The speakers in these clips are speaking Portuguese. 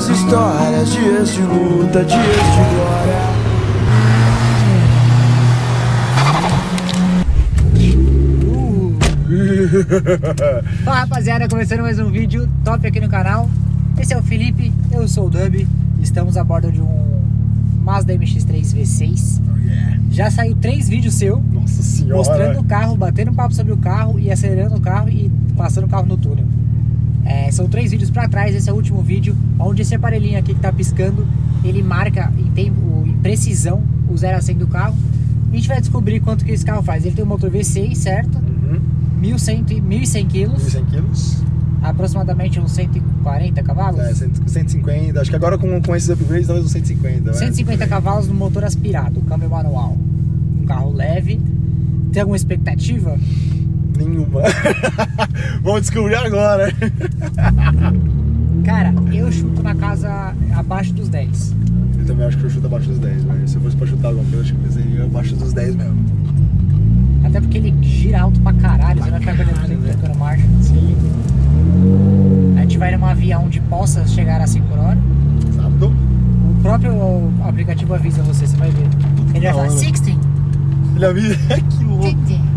histórias, dias de luta, dias de glória. Fala rapaziada, começando mais um vídeo top aqui no canal. Esse é o Felipe, eu sou o Dub. Estamos a bordo de um Mazda MX-3 V6. Já saiu 3 vídeos seu. Nossa senhora. Mostrando o carro, batendo papo sobre o carro e acelerando o carro e passando o carro no túnel. São 3 vídeos pra trás, esse é o último vídeo, onde esse aparelhinho aqui que tá piscando, ele marca em tempo, em precisão, o 0 a 100 do carro. E a gente vai descobrir quanto que esse carro faz. Ele tem um motor V6, certo? 1.100 quilos. 1.100 quilos. Aproximadamente uns 140 cavalos? 150. Acho que agora com esses upgrades talvez uns 150. 150 cavalos no motor aspirado, câmbio manual. Um carro leve. Tem alguma expectativa? Nenhuma. Vamos descobrir agora. Cara, eu chuto na casa abaixo dos 10. Eu também acho que eu chuto abaixo dos 10, velho. Se eu fosse pra chutar alguma coisa, eu acho que eu seria abaixo dos 10 mesmo. Até porque ele gira alto pra caralho, você vai ficar perdendo tempo tocando marcha. Sim. A gente vai numa via onde possa chegar a 100 por hora. Exato. O próprio aplicativo avisa você vai ver. Ele vai falar 60. Ele avisa. Que louco. 60.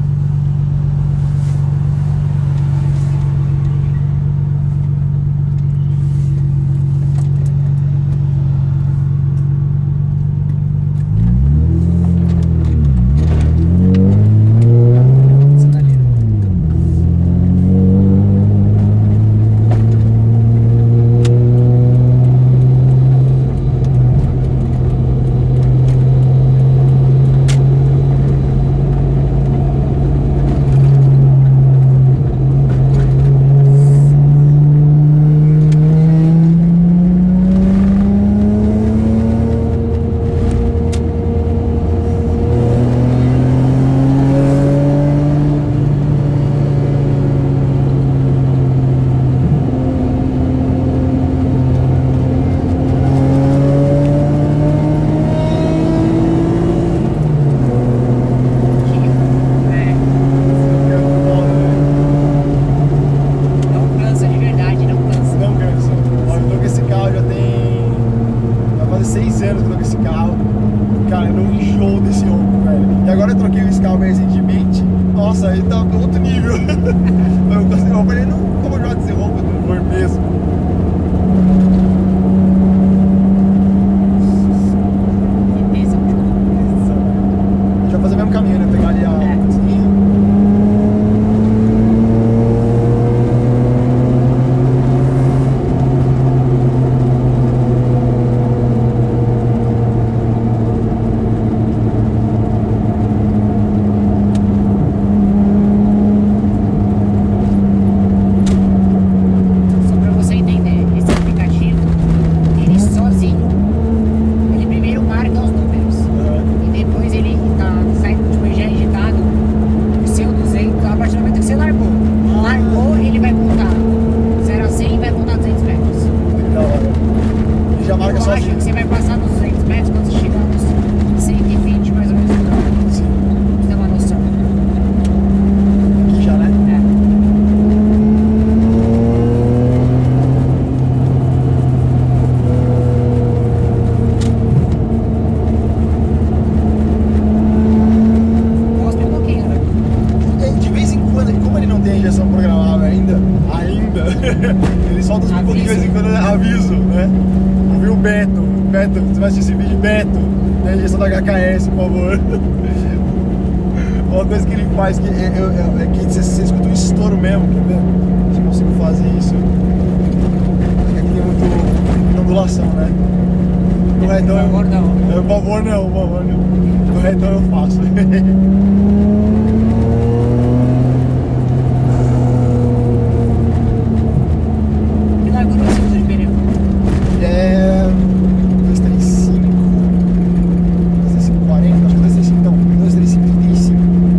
Nossa, aí tá outro nível. Eu falei, não, como jogar desse roubo do cor mesmo. A gente vai fazer o mesmo caminho, né? Pegar ali a cozinha. Eu acho que você vai passar dos 200 metros quando você chegar nos 120 mais ou menos por hora. Sim. Você tem uma noção. Aqui já, né? Gosta um pouquinho, né? De vez em quando, como ele não tem injeção programável ainda, ele solta uns pouquinhos de vez em quando, aviso, né? O Beto, você vai assistir esse vídeo, Beto, né? Injeção da HKS, por favor. Uma coisa que ele faz que é que você escuta um estouro mesmo, quer ver? Se eu consigo fazer isso. Aqui tem muita ondulação, né? No retão, por favor, não. Por favor, não, por favor, não. No retão eu faço. Que largura você usa de pneu? 235, 235, 40, acho que 235 não, 235, 35.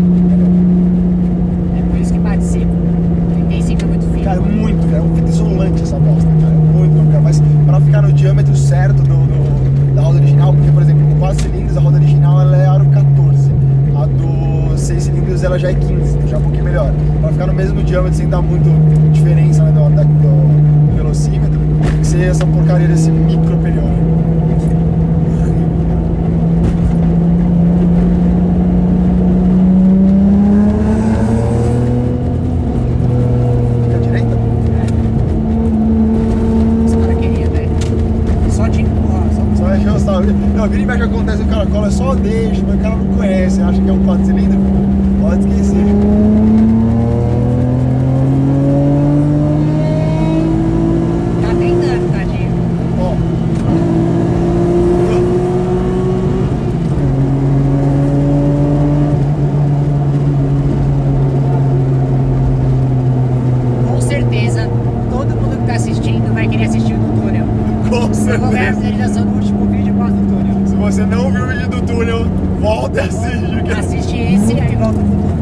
É por isso que bate seco. 35 é muito fino. Cara, muito, velho, é um fita isolante essa bosta, cara, muito, cara, mas pra ficar no diâmetro certo da roda original, porque, por exemplo, com 4 cilindros, a roda original ela é aro 14, a do 6 cilindros ela já é 15, então já é um pouquinho melhor. Pra ficar no mesmo diâmetro sem dar muito diferença, né, do velocímetro, tem que ser odeio essa porcaria desse micro periódico. Não, vira e mexe acontece o cara cola, só deixa, mas o cara não conhece, acha que é um 4 cilindros, pode esquecer. Tá tentando, tadinho. Ó. Com certeza, todo mundo que tá assistindo vai querer assistir no túnel. Com certeza. Eu vou ver a visualização do último vídeo após do túnel. Se você não viu o vídeo do túnel, volta e assiste. Assiste esse e aí volta pro túnel.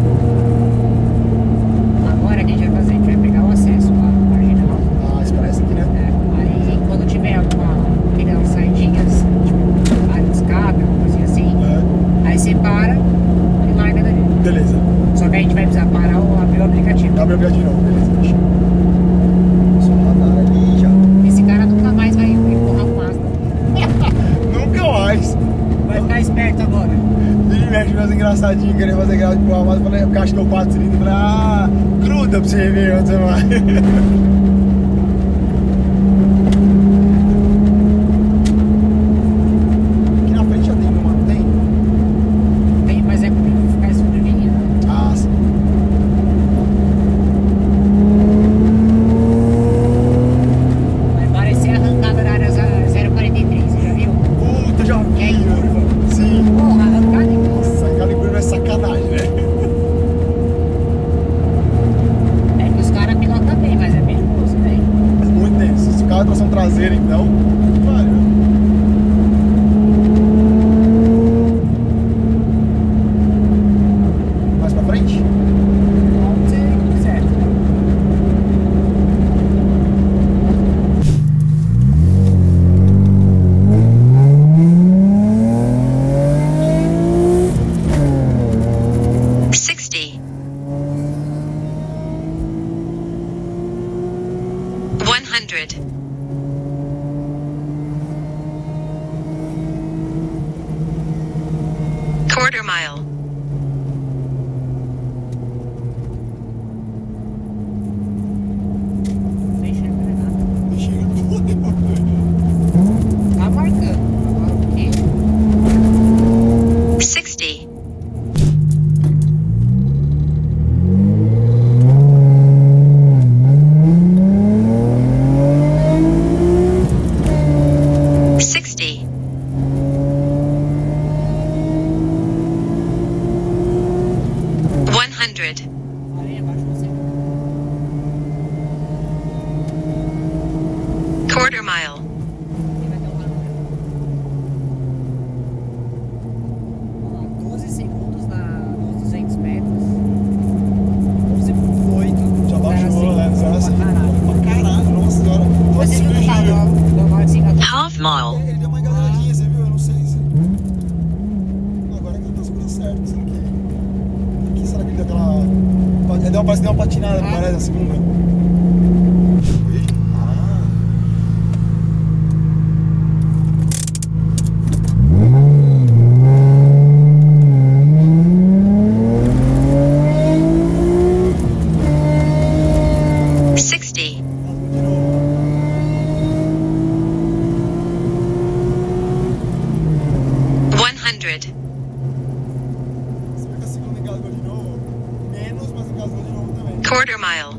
Agora o que a gente vai fazer? A gente vai pegar o acesso lá no marginal. Ah, isso parece aqui, né? Aí quando tiver aquelas saidinhas, tipo área de escape, alguma coisinha assim, aí você para e larga dali. Beleza. Só que a gente vai precisar parar ou abrir o aplicativo. Abre o aplicativo, beleza, fechou. Só radar ali já. Esse cara nunca mais vai empurrar o Mazda. Nunca mais. Vai ficar esperto agora. Vira e mexe meus engraçadinhos, querendo fazer graça de porra, mas eu falei, porque acho que é o 4 cilindros, eu falei, ah, gruda pra você ver onde você vai. Aqui na frente já tem uma, não tem? Tem, mas é comigo ficar escondidinha. Ah, sim. Vai parecer arrancada na área 043, você já viu? Puta, já vi. É em curva. Sim. Porra, arrancada em curva. Nossa, aquela em curva é sacanagem, né? É que os caras pilotam bem, mas é perigoso, velho. É muito tenso. Se o carro é tração traseira, então, valeu. Mais pra frente? Onde você quiser. Quarter mile. Deixa ele pegar. Deixa ele Tá marcando. Agora o quê? 60. Ali abaixo você. Quarter mile. Aqui vai ter um barulho. Vamos lá, 12 segundos nos 200 metros. 11.8. Já baixou, né? Pra Assim. caralho. Pra caralho, nossa senhora. Mas ele não tá normal assim, Half mile. Ele deu uma engasadinha, você viu? Eu não sei se. Agora que ele tá segurando certo. Será que. Aqui, será que ele deu aquela. Parece que deu uma patinada, parece, na segunda. Ah. Quarter mile.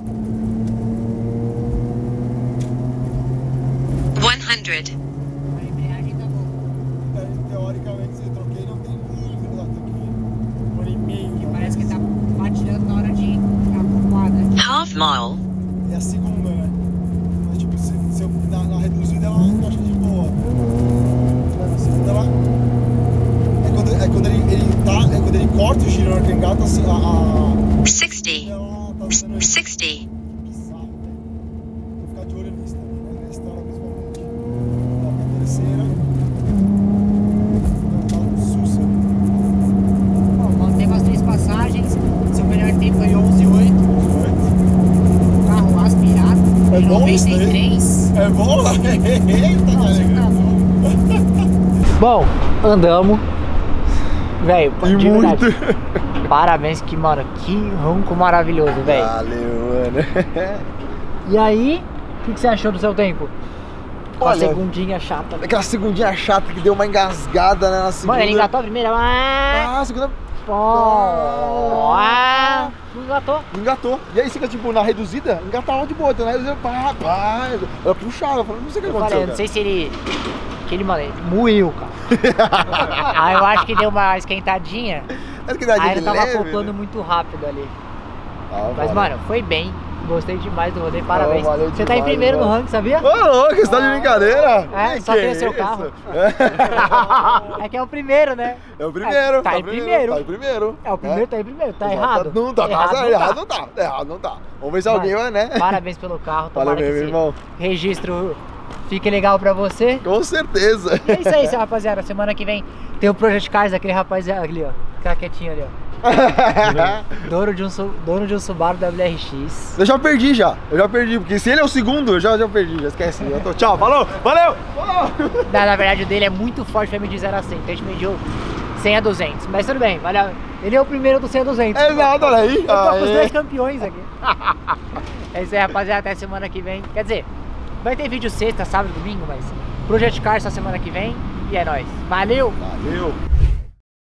100. A embreagem tá boa. Teoricamente, se eu troquei, não tem muito lá aqui. 1,5. Parece que tá patinando na hora de acompanhar. Half mile. É a segunda, né? Mas tipo, se eu na reduzida ela eu acho que de boa. Na segunda ela. É quando ele corta o giro na hora que engata assim, 60. ela tá dando 60. bizarro, né? Vou ficar de olho nisso também, né? Na história principalmente. Então, a terceira. Tá um susto. Bom, manteve as 3 passagens. Seu melhor tempo foi 11.8. O carro aspirado. É bom isso daí? 93. É bom? Eita, cara. Bom, andamos. Velho, E de muito. verdade, parabéns, que, mano, que ronco maravilhoso, velho. Valeu, mano. E aí, o que você achou do seu tempo? Uma Olha, segundinha chata. aquela segundinha chata que deu uma engasgada, né, na segunda. Mano, ele engatou a primeira. Ah, a segunda... Não engatou. Engatou. E aí fica tipo na reduzida, engatava de boa. Então na reduzida, pá. Ela puxava, eu falei, não sei o que Eu aconteceu. falei, eu não sei se ele... Que ele, mano, ele moeu, cara. Aí eu acho que deu uma esquentadinha. Mas que dá de Aí ele tava leve, acoplando né? muito rápido ali. Ah, Mas, valeu. mano, foi bem. Gostei demais do rolê, parabéns. valeu Você tá em demais, primeiro no mano. ranking, sabia? Ô, louco, você tá de brincadeira? É, só queria ser o carro. É que é o primeiro, né? É o primeiro. Tá em primeiro. Tá em primeiro. É, o primeiro tá em primeiro, tá Exato. errado. Não tá, errado não tá. Errado não tá. Vamos ver se Mano, alguém vai, né? Parabéns pelo carro. Valeu, Tomara que meu esse irmão. registro fique legal pra você. Com certeza. E é isso aí, rapaziada. Semana que vem tem o Project Cars, aquele rapaz ali, ó. Fica quietinho ali, ó. Dono de um Subaru WRX. Eu já perdi já. Porque se ele é o segundo, eu já perdi. Já esquece. Tchau, falou, valeu. Na verdade, o dele é muito forte pra medir 0 a 100. Então a gente mediu 100 a 200. Mas tudo bem, valeu. Ele é o primeiro do 100 a 200. Exato, olha aí. Eu tô com os dois campeões aqui. É isso aí, rapaziada. Até semana que vem. Quer dizer, vai ter vídeo sexta, sábado, domingo, mas Project Cars só semana que vem. E é nóis. Valeu! Valeu.